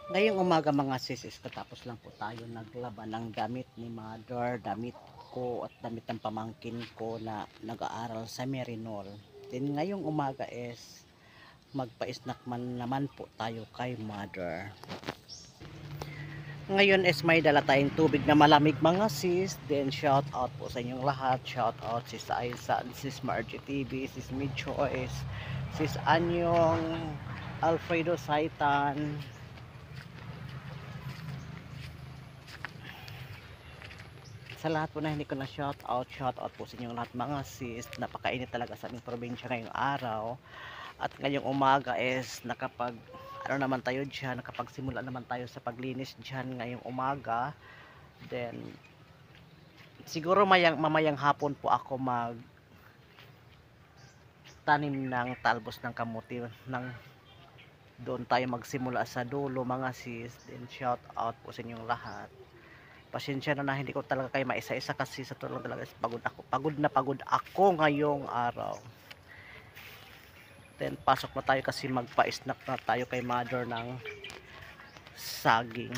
Ngayong umaga mga sis, katapos lang po tayo naglaban ng damit ni mother, damit ko at damit ng pamangkin ko na nag-aaral sa Merinol. Then ngayong umaga is magpa-snack man naman po tayo kay mother. Ngayon is may dala tayong tubig na malamig mga sis. Then shout out po sa inyong lahat. Shout out sis Aiza, sis Margie TV, sis Mid Choice, sis Anyong, Alfredo Saitan. Sa lahat po na hindi ko na shout out po sa inyong lahat mga sis. Napakainit talaga sa aming probinsya ngayong araw. At ngayong umaga is ano naman tayo dyan, nakapagsimula naman tayo sa paglinis dyan ngayong umaga. Then, siguro mamayang hapon po ako tanim ng talbos ng kamuti ng doon tayo magsimula sa dulo mga sis. Then shout out po sa inyong lahat. Pasensya na hindi ko talaga kayo maisa-isa kasi sa tulong talaga pagod ako. Pagod ako ngayong araw. Then pasok na tayo kasi magpa-snack na tayo kay mother ng saging.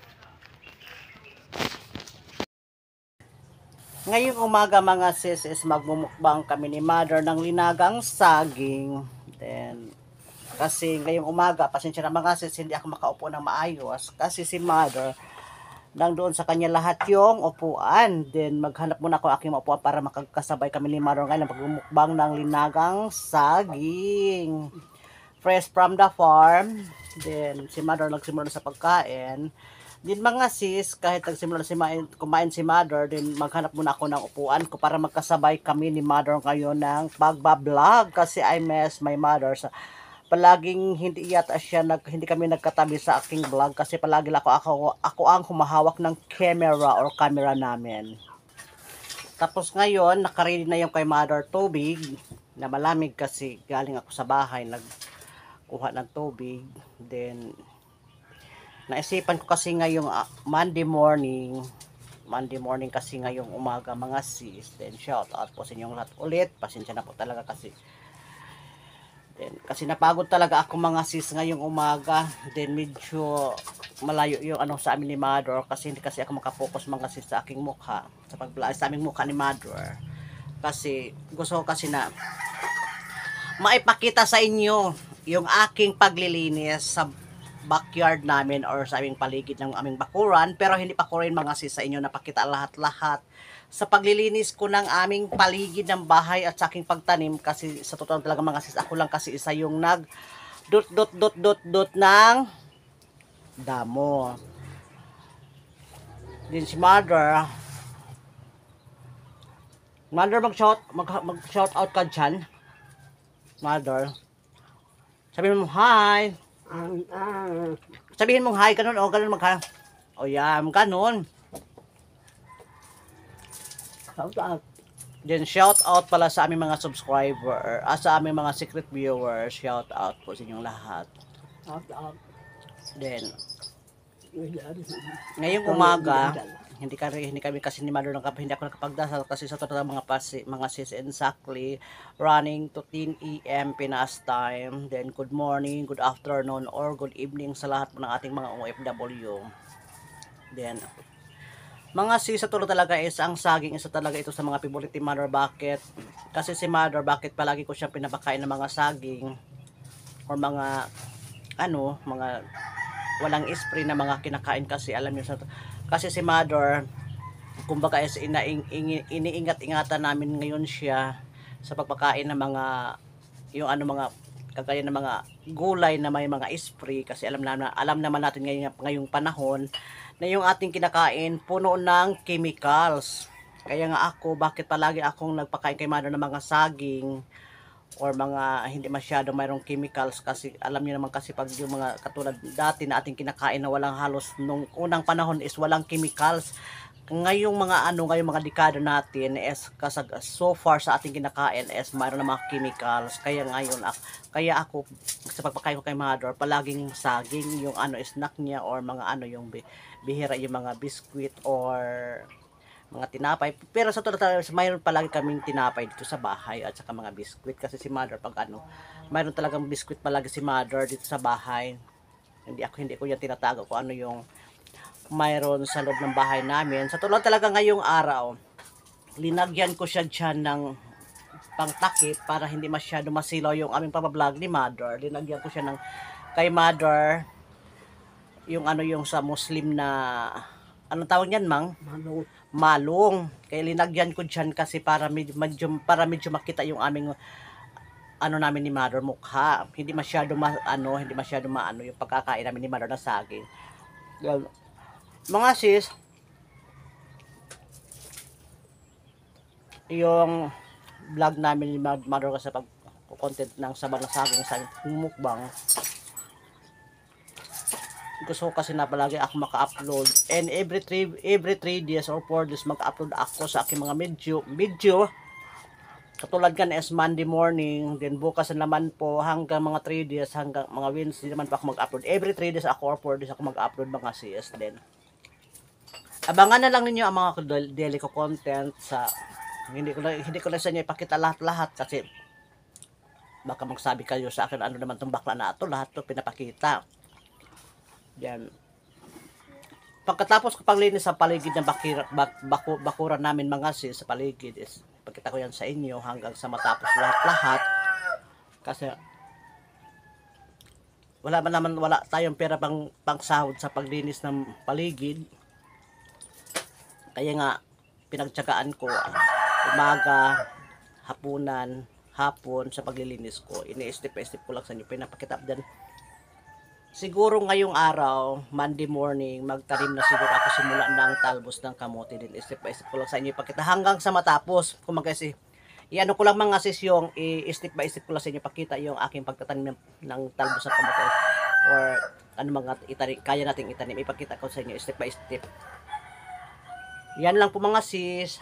Ngayong umaga mga sis is magmumukbang kami ni mother ng linagang saging. Then kasi ngayong umaga, pasensya na mga sis, hindi ako makaupo ng maayos kasi si mother nang doon sa kanya lahat yung upuan. Then maghanap muna ako aking upuan para makakasabay kami ni Maro ngayon pagmumukbang ng linagang saging. Fresh from the farm. Then si Mother nagsimula na sa pagkain. Din mga sis, kahit nagsimula na kumain si Mother, din maghanap muna ako ng upuan ko para magkasabay kami ni Mother ngayon ng pagbablog kasi I miss my mother sa palaging hindi kami nagkatabi sa aking vlog kasi palagi ako ang humahawak ng camera namin. Tapos ngayon nakaready na yung kay mother tubig na malamig kasi galing ako sa bahay nagkuha ng tubig. Then naisipan ko kasi ngayong Monday morning kasi ngayong umaga mga sis. Then shout out po sa inyong lahat ulit, pasensya na po talaga kasi napagod talaga ako mga sis ngayong umaga. Then medyo malayo yung sa amin ni mother kasi hindi kasi ako makapokus mga sis sa aking mukha. Sa aming mukha ni mother. Kasi gusto ko kasi na maipakita sa inyo yung aking paglilinis sa backyard namin or sa aming paligid ng aming bakuran. Pero hindi pa ko rin mga sis sa inyo napakita lahat-lahat sa paglilinis ko ng aming paligid ng bahay at sa aking pagtanim kasi sa totoo talaga mga sis ako lang kasi isa yung nag dot ng damo. Din si mother mag shout out ka dyan mother, sabihin mo hi, sabihin mo hi ganun o ganun o yan ganun. Then shout out pala sa aming mga subscriber, sa aming mga secret viewers, shout out po sa inyong lahat. Then ngayong umaga, hindi kami kasi ni Mother hindi ako nakapagdasal kasi sa totoo mga sis exactly running to 10 AM Pinas time. Then good morning, good afternoon or good evening sa lahat ng ating mga OFW. Then mga sis, sa tulo talaga is ang saging isa talaga ito sa mga favorite ni Mother. Bakit? Kasi si Mother, bakit palagi ko siyang pinapakain ng mga saging or mga mga walang spray na mga kinakain kasi alam niyo kasi si Mother kumbaga is iniingat-ingatan namin ngayon siya sa pagpakain ng mga mga kagaya ng mga gulay na may mga spray kasi alam naman natin ngayong panahon na yung ating kinakain puno ng chemicals. Kaya nga ako, bakit palagi akong nagpakain kay Mother ng mga saging or mga hindi masyado mayroong chemicals kasi alam niyo naman kasi pag yung mga katulad dati na ating kinakain na walang halos nung unang panahon is walang chemicals. Ngayong mga dekada natin is so far sa ating kinakain is mayroon na mga chemicals. Kaya ako sa pagpakain ko kay Mother palaging saging yung snack niya or mga yung bihira yung mga biscuit or mga tinapay. Pero sa totoo mayroon palagi kaming tinapay dito sa bahay at saka mga biscuit kasi si Mother pag mayroon talagang biscuit palagi si Mother dito sa bahay. Hindi ko yan tinatago kung ano yung mayroon sa loob ng bahay namin. Sa tulad talaga ngayong araw, linagyan ko siya dyan ng pangtakip para hindi masyado masilaw yung aming papablog ni Mother. Linagyan ko siya ng kay Mother, yung ano yung sa Muslim na, anong tawag yan, Mang? Malong. Kaya linagyan ko dyan kasi para medyo makita yung aming ano namin ni Mother mukha. Hindi masyado maano yung pagkakain namin ni Mother na saging. Mga sis, yung vlog namin ni Mother kasi pag content ng sabaw na saging sa mukbang, gusto ko kasi na palagi ako maka-upload, and every 3 days or 4 days maka-upload ako sa aking mga video. Katulad kan is Monday morning, then bukas naman po hanggang mga 3 days, hanggang mga Wednesday naman pa ako mag-upload. Every 3 days ako or 4 days ako mag-upload mga sis. Then abangan na lang ninyo ang mga daily ko content. Sa hindi ko na sa inyo ipakita lahat kasi baka magsabi kayo sa akin, ano naman tong bakla na ito, lahat to pinapakita. Yan. Pagkatapos ko paglinis sa paligid ng bakuran namin mga sis, sa paligid is pagkita ko yan sa inyo hanggang sa matapos lahat. Kasi wala tayong pera pang sahod sa paglinis ng paligid. Kaya nga pinagtiyagaan ko umaga, hapunan, hapon sa paglilinis ko. Ini-step ko lang sa inyo, pinapakita din. Siguro ngayong araw, Monday morning, magtarim na siguro ako simula ng talbos ng kamote din. Step ko lang sa inyo ipakita hanggang sa matapos. Kung kasi iano ko lang mga sis yung step by step ko lang sa inyo pakita yung aking pagtatanim ng talbos ng kamote or ano mga kaya nating itanim. Ipakita ko sa inyo step by step. Yan lang po mga sis.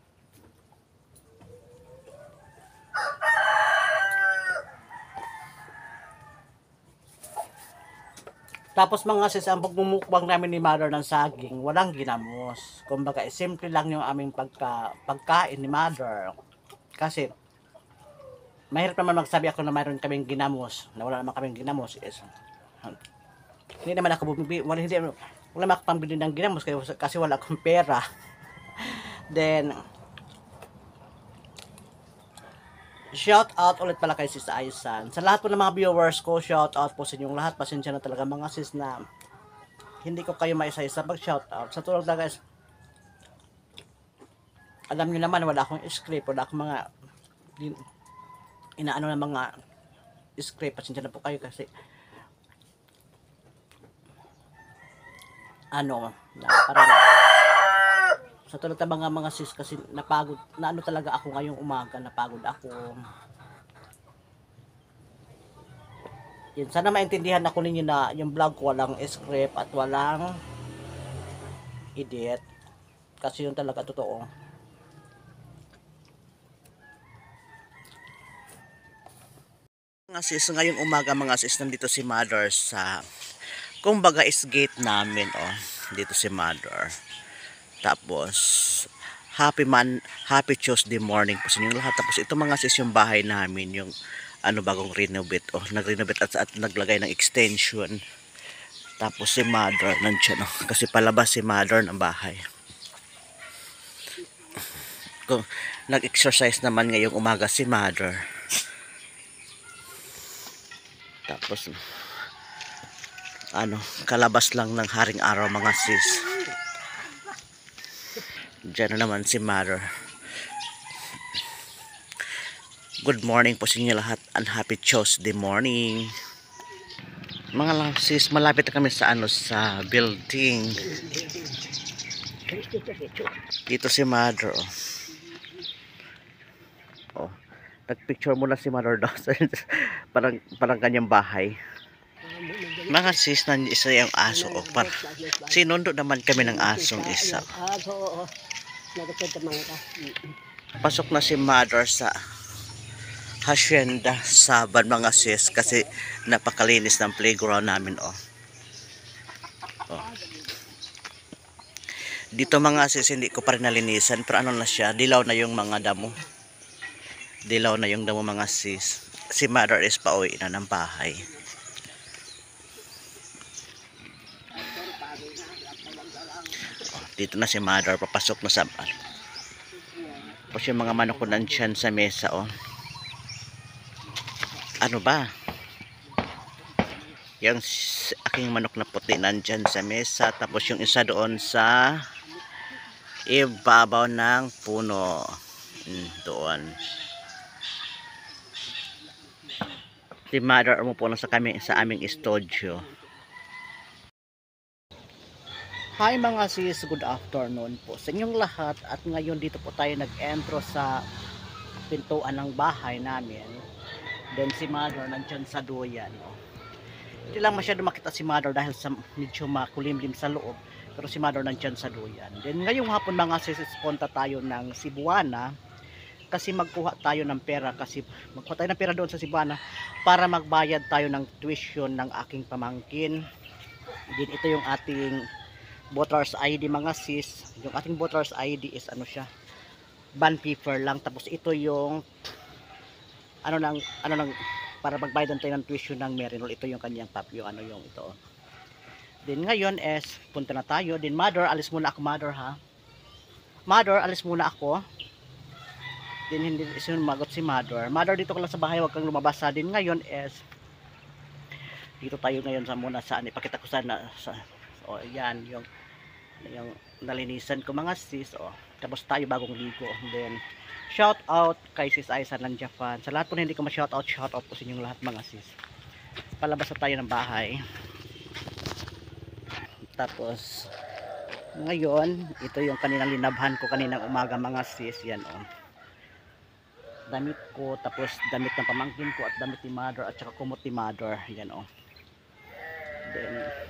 Tapos mga sis, ang pagmumukbang namin ni Mother ng saging, walang ginamos. Kumbaga, simple lang yung aming pagkain ni Mother. Kasi, mahirap naman magsabi ako na mayroon kaming ginamos, na wala naman kaming ginamos. Hindi naman ako bumibili, wala naman ako pambili ng ginamos kasi wala akong pera. Then, shout out ulit pala kay Sis Aisan. Sa lahat po ng mga viewers ko, shout out po sa inyong lahat. Pasensya na talaga mga sis na hindi ko kayo maisa-isa pag shout out. Sa tulad na guys, alam niyo naman wala akong script, wala akong mga inaano na mga script. Pasensya na po kayo kasi parang sa tulad ng mga sis kasi napagod na talaga ako ngayong umaga, napagod ako. Yun, sana maintindihan ako ninyo na yung vlog ko walang script at walang edit kasi yun talaga totoo. Mga sis, ngayong umaga mga sis, nandito si Mother sa kumbaga is gate namin dito si Mother. Tapos happy Tuesday morning po sa inyo lahat. Tapos ito mga sis yung bahay namin, yung bagong renovate. Nag-renovate at naglagay ng extension. Tapos si Mother nandiyan kasi palabas si Mother ng bahay. Nag-exercise naman ngayong umaga si Mother. Tapos kalabas lang ng haring araw mga sis. Diyan na naman si Mother. Good morning po sa inyo lahat and happy Tuesday morning. Mga lang sis, malapit na kami sa sa building. Dito si Mother nagpicture muna si Mother daw. parang kanyang bahay. Mga sis, isa yung aso sinundo naman kami ng asong isa. Pasok na si Mother sa hacienda Saban mga sis kasi napakalinis ng playground namin Dito mga sis hindi ko pa rin nalinisan pero na siya, dilaw na yung mga damo. Dilaw na yung damo mga sis. Si Mother is pauwi na ng bahay. Dito na si mother, papasok na sa tapos yung mga manok ko nandyan sa mesa, oh. Ano ba? Yung aking manok na puti nandyan sa mesa, tapos yung isa doon sa ibabaw ng puno. Doon. Si mother umupo lang sa aming studio. Hi mga sis, good afternoon po sa inyong lahat, at ngayon dito po tayo nag-entro sa pintuan ng bahay namin. Then si mother nandyan sa duyan, no? Hindi lang masyado makita si mother dahil sa medyo makulimlim sa loob, pero si mother nandyan sa duyan. Then ngayong hapon mga sis, punta tayo ng Cebuana kasi magkuha tayo ng pera, doon sa Cebuana para magbayad tayo ng tuition ng aking pamangkin. Then ito yung ating voters ID mga sis. Yung ating voters ID is ano siya, bond paper lang. Tapos ito yung para magbayad tayo ng tuition ng Merinol. Ito yung kanyang yung yung ito. Then ngayon is punta na tayo. Then mother, alis muna ako mother, ha. Mother, alis muna ako. Then hindi sumagot si mother. Mother, dito ka lang sa bahay, wag kang lumabas, ha. Then ngayon is dito tayo ngayon muna sa ipakita ko sana sa yan yung nalinisan ko mga sis, tapos tayo bagong ligo. Then shout out kay sis Aisan ng Japan, sa lahat po na hindi ko ma-shout out po sa inyong lahat mga sis. Palabas na tayo ng bahay. Tapos ngayon ito yung kaninang linabhan ko kaninang umaga mga sis. Yan, damit ko, tapos damit ng pamangkin ko, at damit ni mother, at saka kumot ni mother. Yan, then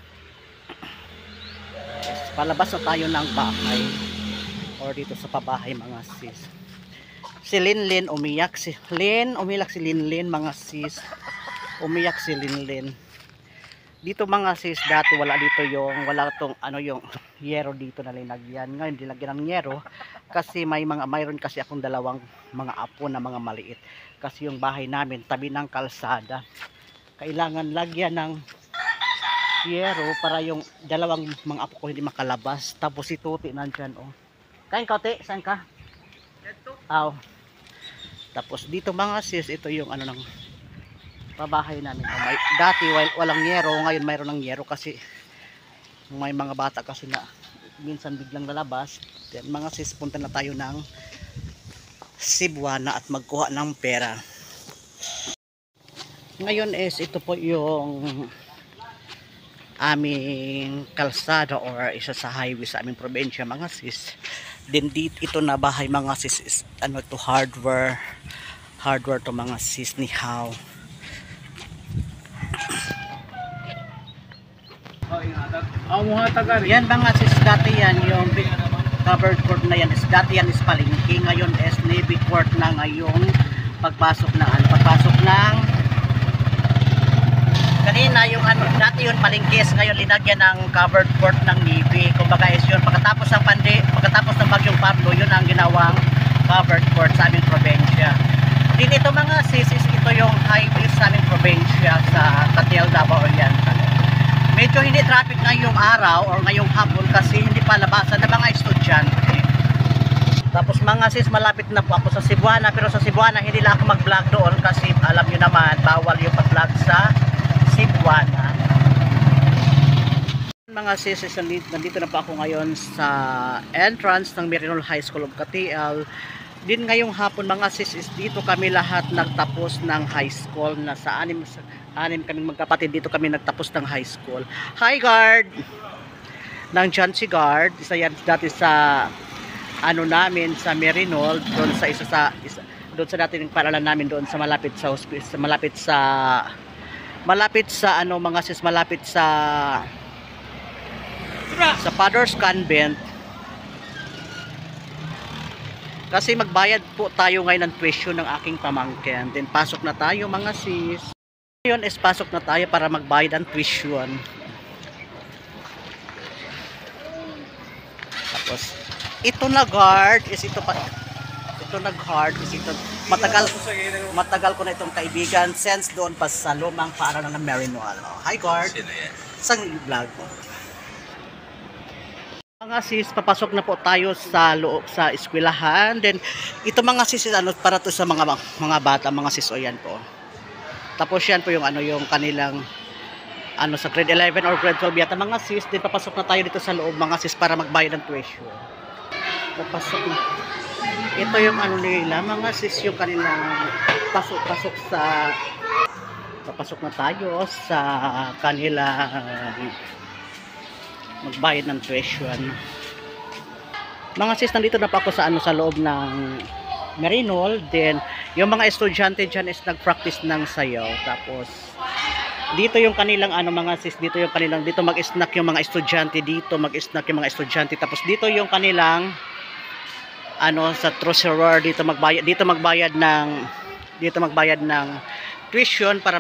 palabas na tayo ng bahay or dito sa pabahay mga sis. Si Linlin umiyak, umiyak si Linlin mga sis. Umiyak si Linlin. Dito mga sis, dati wala tong yung yero dito na linagyan. Ngayon dilagyan ng yero kasi mayroon kasi akong dalawang mga apo na mga maliit. Kasi yung bahay namin tabi ng kalsada. Kailangan lagyan ng yero para yung dalawang mga apo ko hindi makalabas. Tapos si Tuti nandyan, Kain ka, Te? Saan ka? Tapos dito mga sis, ito yung ng pabahay namin. Dati walang yero, ngayon mayroon ng yero kasi may mga bata kasi na minsan biglang lalabas. Then mga sis, punta na tayo ng Cebuana at magkuha ng pera. Ngayon is ito po yung aming kalsada or isa sa highway sa aming probinsya mga sis. Then ito na bahay mga sis is to hardware to mga sis, ni how. Yan mga sis, dati yan yung covered court na yan is dati yan is palengke, ngayon is navy court na ngayong pagpasok ng kanina yung dati yun palengkes, ngayon linagyan ng covered court ng Navy. Kumbaga is yun pagkatapos ng bagyong Pablo, yun ang ginawang covered court sa aming probinsya. Din ito mga sis, ito yung highway sa aming probinsya sa Catiel, Davao Oriental. Medyo hindi traffic ngayong araw or ngayong hapon kasi hindi pa labasan ng mga estudyante. Tapos mga sis, malapit na po ako sa Cebuana, pero sa Cebuana hindi lang ako mag-vlog doon kasi alam nyo naman bawal yung pag-vlog sa Cebuana. Mga sis, nandito na pa ako ngayon sa entrance ng Merinol High School of Catiel. Din ngayong hapon mga sis, dito kami lahat nagtapos ng high school. Nasa anim kaming magkapatid, dito kami nagtapos ng high school. Hi guard! Nandiyan si guard, isa yan dati sa namin sa Merinol, doon sa doon sa dati ng paralan namin doon sa malapit sa hospice, malapit sa mga sis, malapit sa Father's Convent. Kasi magbayad po tayo ngayon ng tuition ng aking pamangkin. Then pasok na tayo mga sis. Ngayon is pasok na tayo para magbayad ng tuition. Tapos ito na guard is ito matagal ko na itong kaibigan since doon pa sa lumang paaralan ng Merinol. Hi guard. Saan yung vlog mo? Mga sis, papasok na po tayo sa loob sa eskwelahan. Then ito mga sis ano para to sa mga bata, mga sis o yan po. Tapos yan po yung ano yung kanilang ano sa grade 11 or grade 12 yata mga sis. Then papasok na tayo dito sa loob mga sis para magbayad ng tuition. Papasok na. Ito yung ano nila mga sis yung kanilang pasok sa papasok na tayo sa kanilang magbayad ng tuition. Mga sis, nandito na pa ako sa ano sa loob ng Marinol. Then yung mga estudyante diyan is nag-practice ng sayaw. Tapos dito yung kanilang ano mga sis, dito yung kanilang dito mag-snack yung mga estudyante, dito mag-snack yung mga estudyante. Tapos dito yung kanilang ano sa treasurer, dito magbayad ng tuition para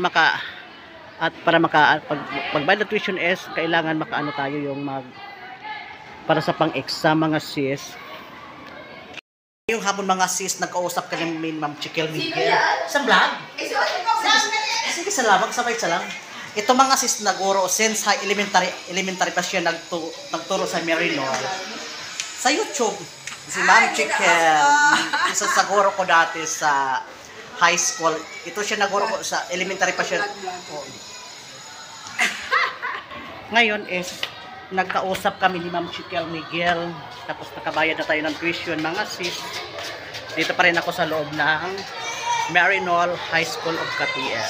pagbayad ng tuition is kailangan makaano tayo yung para sa pang-exam mga sis. Yung hapon mga sis, nagkausap ka ng Ma'am Chiquel Miguel sa vlog. Sige, salamat, sabay sa lang. Ito mga sis naguro since high elementary pa siya nagturo sa Marinol. Sa YouTube, si Ma'am Chiquel, isa sa guro ko dati sa high school. Ito siya naguro ko sa elementary pa siya. Ngayon is nagkausap kami ni Ma'am Chiquel Miguel. Tapos nakabayad na tayo ng tuition mga sis. Dito pa rin ako sa loob ng Marinol High School of Katiel.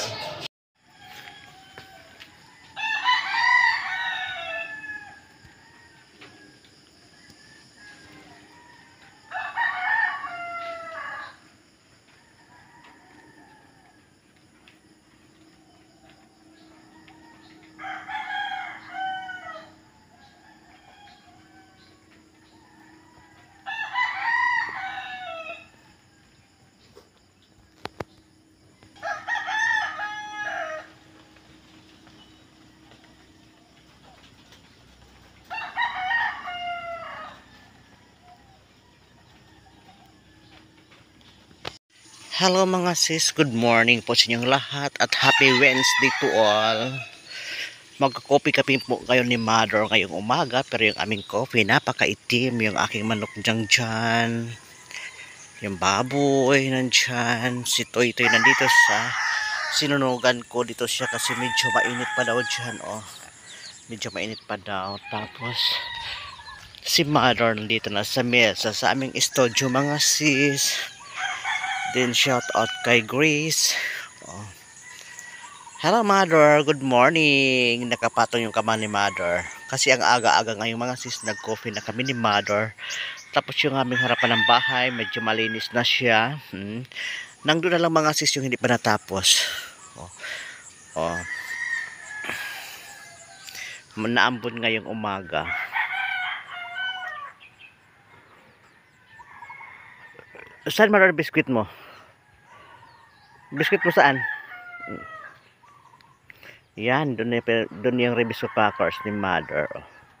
Hello mga sis, good morning po sa inyong lahat at happy Wednesday to all. Magka-coffee po kayo ni Mother ngayong umaga, pero yung aming coffee napakaitim. Yung aking manok dyan, yung baboy nandyan, si Toy nandito sa sinunugan ko. Dito siya kasi medyo mainit pa daw dyan, oh. Medyo mainit pa daw. Tapos si Mother nandito na sa mesa sa aming studio mga sis. Then shout out kay Grace. Oh. Hello Mother, good morning. Nakapatong yung kama ni Mother. Kasi ang aga-aga ngayong mga sis, nag-coffee na kami ni Mother. Tapos yung aming harapan ng bahay, medyo malinis na siya. Nandun na lang mga sis yung hindi pa natapos. Oh. Oh. Naambon ngayong umaga. Saan Mother biskuit mo? Biskuit mo saan? Yan, doon yung Rebisco Packers ni Mother.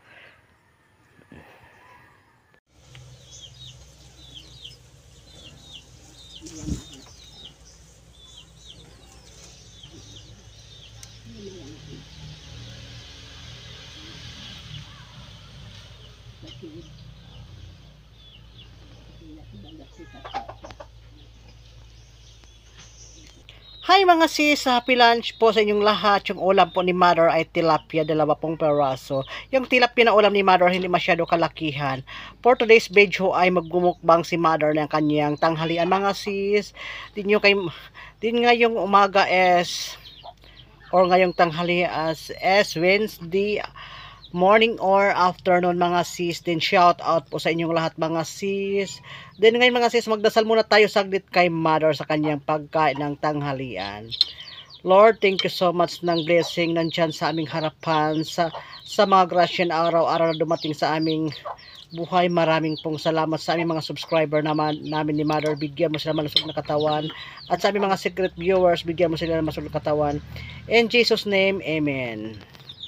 Hi mga sis, happy lunch po sa inyong lahat. Yung ulam po ni Mother ay tilapia, 20 peraso. Yung tilapia na ulam ni Mother hindi masyado kalakihan. For today's video ay maggumukbang si Mother ng kanyang tanghalian mga sis. Din ngayong umaga or ngayong tanghali as Wednesday morning or afternoon mga sis. Then shout out po sa inyong lahat mga sis. Then ngayon mga sis, magdasal muna tayo saglit kay Mother sa kanyang pagkain ng tanghalian. Lord, thank you so much ng blessing nandyan sa aming harapan, sa mga grasya na araw-araw na dumating sa aming buhay. Maraming pong salamat sa aming mga subscriber namin ni Mother. Bigyan mo sila malusog na katawan. At sa aming mga secret viewers, bigyan mo sila ng malusog na katawan. In Jesus' name, Amen.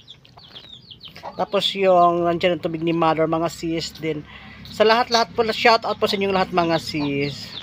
Tapos yung nandyan ang tubig ni Mother mga sis. Din sa lahat-lahat po, shout out po sa inyong lahat mga sis.